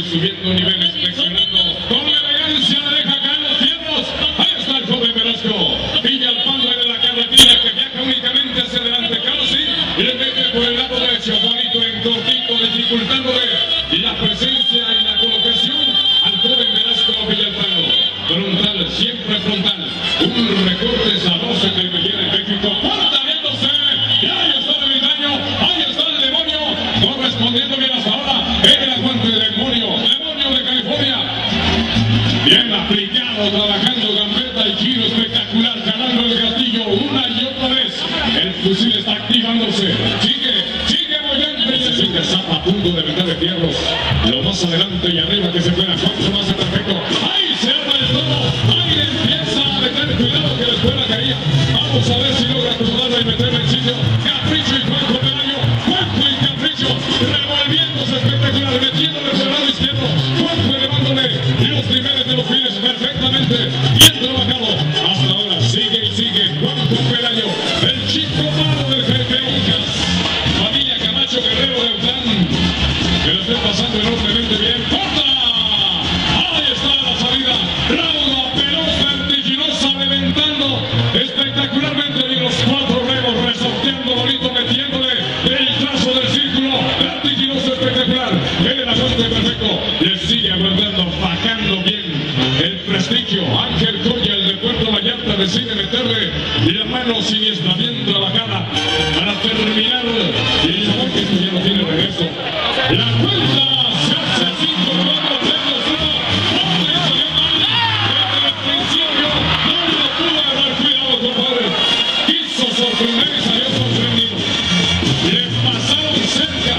subiendo niveles, presionando con elegancia, le deja caer los fierros. Ahí está el joven Velasco. Pilla el palo en la carretilla que viaja únicamente hacia adelante. Carossi y le mete por el lado derecho. Bonito en cortito, dificultándole la presencia y la colocación al joven Velasco Villalpando. Frontal, siempre frontal. Un recorte sabroso que me viene en México. ¡Puerta viéndose! Y ahí está el ermitaño, ahí está el demonio, correspondiendo bien hasta ahora. El aguante del demonio de California. Bien aplicado, trabajando gambeta y giro espectacular, ganando el gatillo una y otra vez. El fusil está activándose. Sigue movimiento. Se zapa a punto de meter de fierros. Lo más adelante y arriba que se fuera. Juancho lo hace perfecto. ¡Ahí se arma el todo! ¡Ahí empieza a meter! Cuidado que la escuela caía. Vamos a ver si logra acomodarla y meterla en sitio. Capricho y Juanjo Pelayo. Juanjo y Capricho revolviéndose espectacular, metiéndole por el lado izquierdo. Juanjo elevándole los niveles de los fines perfectamente. Bien trabajado. Hasta ahora sigue y sigue Juanjo Pelayo, el chico malo del jefe Incas. Familia Camacho Guerrero de Autlán, que lo esté pasando enormemente bien. ¡Corta! Ahí está la salida. Rauda, veloz, vertiginosa, reventando espectacularmente bien los cuatro remos, resorteando bonito, metiéndole el trazo del círculo. Vertiginoso, espectacular. El aguante perfecto. Le sigue aguantando, bajando bien el prestigio. Ángel Coya, el de Puerto Vallarta, decide meterle la mano siniestra, bien trabajada para terminar. Y sabe que esto ya no tiene regreso. La cuenta se hace 5, 4, 3, 2, 1. ¡No le salió mal! Desde el principio no lo pudo haber. Cuidado, compadre. Quiso sorprender y salió sorprendido. Le pasaron cerca.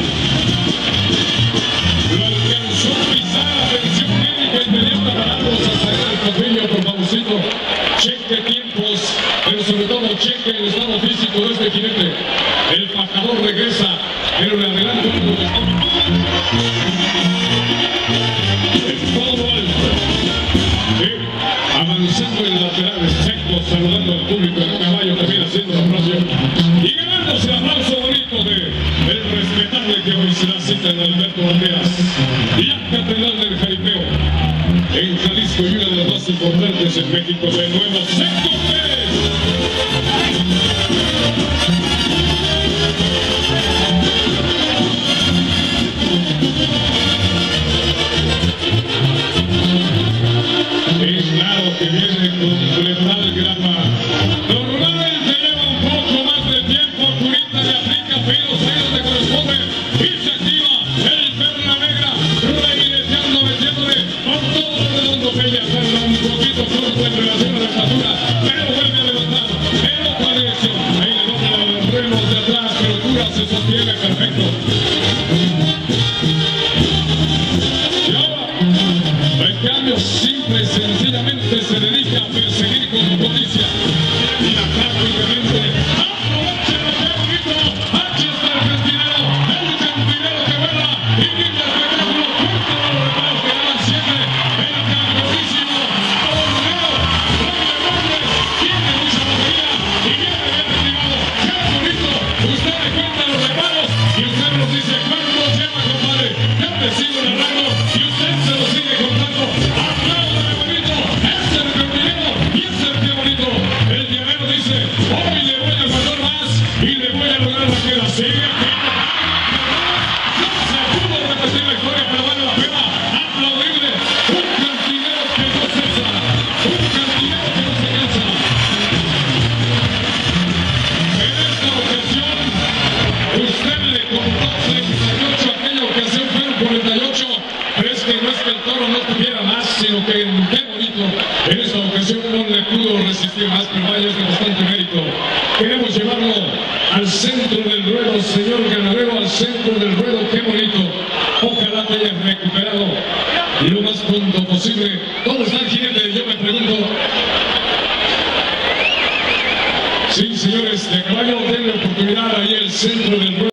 Lo alcanzó a pisar. Atención médica inmediata para ambos hasta el tobillo, por favorcito. Cheque tiempos, pero sobre todo cheque el estado físico de este jinete. El fajador regresa, pero le adelanta un poco. En todo alto. Avanzando en laterales secos, saludando al público, el caballo también haciendo la frase. Y ganándose el aplauso bonito del respetable que hoy se la cita en Alberto Banderas. La catedral del jaripeo. En Jalisco y una de las más importantes en México, de nuevo, Sector Pérez. Es claro que viene con letal grama. Normalmente lleva un poco más de tiempo, Curita le aplica pelos ahí donde corresponde y se activa el perla negra, reiniciando, metiéndole con todo lo redondo que ella está un poquito corto en relación a la estatura, pero vuelve a levantar en otra dirección. Ahí le dobla los remos de atrás, pero Cura se sostiene perfecto. Y ahora, el cambio simple y sencillamente se dedica a perseguir con justicia. Y prácticamente aprovecha lo que bonito. Aquí está el cantinero que vuela y brinda espectáculo. Cuenta los reparos que ganan siempre. El campeonísimo torneo Rey Nombres tiene mucha batería y viene bien activado. ¡Qué bonito! Usted le cuenta los reparos y usted nos dice cuánto lleva, compadre. Yo te sigo narrando y usted se lo sigue contando. ¡Apláudale bonito! ¡Es el cantinero y es el que bonito! El llavero dice, hoy le voy a mandar más y le voy a lograr la queda. Sigue aquí. No se pudo repetir la historia, pero vale la pena aplaudirle. Un cantinero que no cesa. Un cantinero que no se cansa. En esta ocasión, usted le contó 38, aquella ocasión fueron 48, pero es que no es que el toro no tuviera más, sino que qué bonito, en esta ocasión no le pudo resistir más, pero vaya, es de bastante mérito. Queremos llevarlo al centro del ruedo, señor ganadero, al centro del ruedo, qué bonito. Ojalá te hayas recuperado lo más pronto posible. ¿Dónde está el jinete? Yo me pregunto. Sí, señores, de caballo, denle oportunidad ahí el centro del ruedo.